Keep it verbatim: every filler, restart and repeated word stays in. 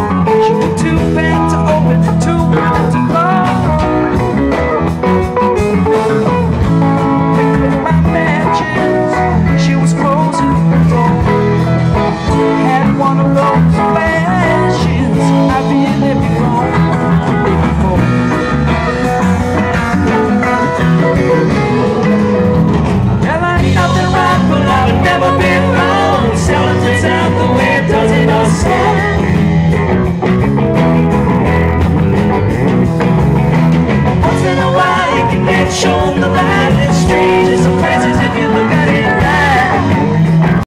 She was too bad to open, too bad to close. Picked up my matches, she was closing the door. Had one of those flashes I've been there before, before. Well, I ain't nothing right, but I've never been wrong. Selling things out the way it does in our song. Once in a while you can get shown the light in the street.